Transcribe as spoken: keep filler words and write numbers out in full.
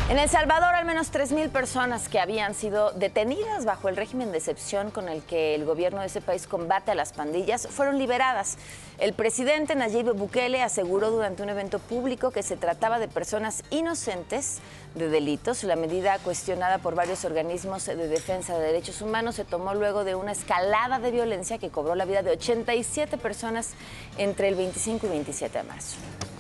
En El Salvador, al menos tres mil personas que habían sido detenidas bajo el régimen de excepción con el que el gobierno de ese país combate a las pandillas fueron liberadas. El presidente Nayib Bukele aseguró durante un evento público que se trataba de personas inocentes de delitos. La medida, cuestionada por varios organismos de defensa de derechos humanos, se tomó luego de una escalada de violencia que cobró la vida de ochenta y siete personas entre el veinticinco y veintisiete de marzo.